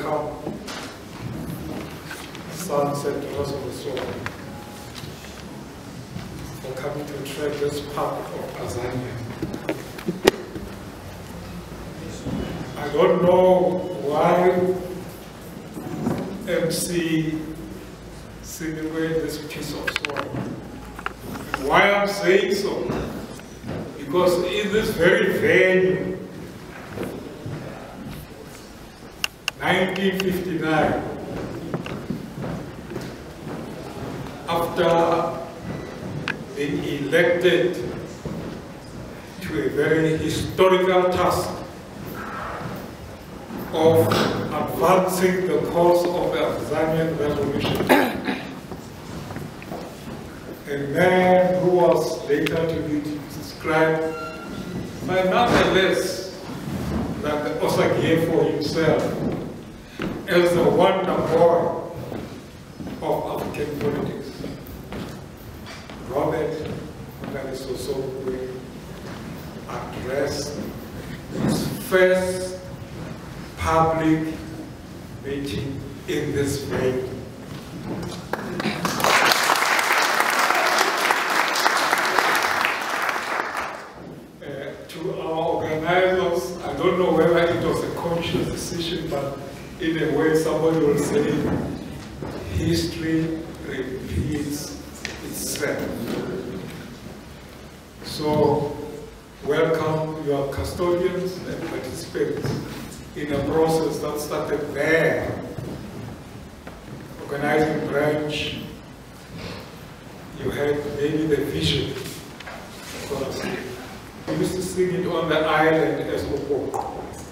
welcome sons and daughters of the soul for coming to tread this path of Azania. I don't know why MC singing away this piece of soil. Why I'm saying so? Because in this very venue, 1959, after being elected to a very historical task of advancing the cause of the Azanian Revolution, a man who was later to be described by nothing less than the Osagie for himself as the wonder boy of African politics. Robert Mangaliso Sobukwe addressed his first public meeting in this venue. To our organizers, I don't know whether it was a conscious decision, but in a way somebody will say, history repeats itself. So, welcome your custodians and participants in a process that started there. Organizing branch, you had maybe the vision. We used to sing it on the island as Opo.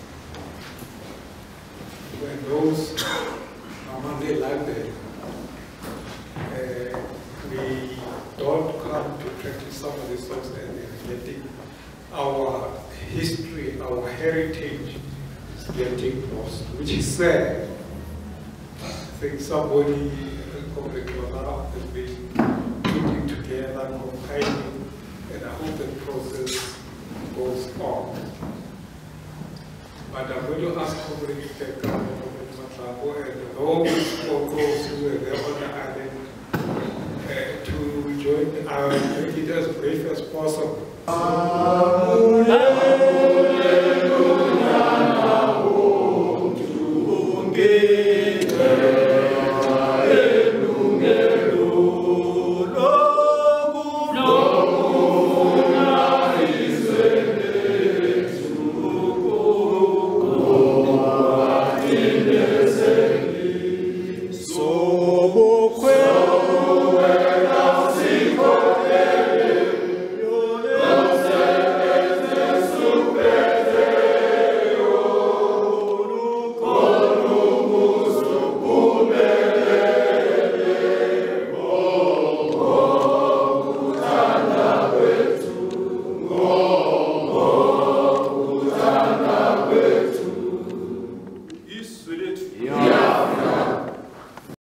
When those Amande landed, we don't come to practice some of these songs and they're getting our history, our heritage is getting lost, which is sad. I think somebody has been putting together, compiling, and I hope the process goes on. But I'm going to ask Comrade Teka and all those who were there on the island to join our make it as brief as possible. Hallelujah.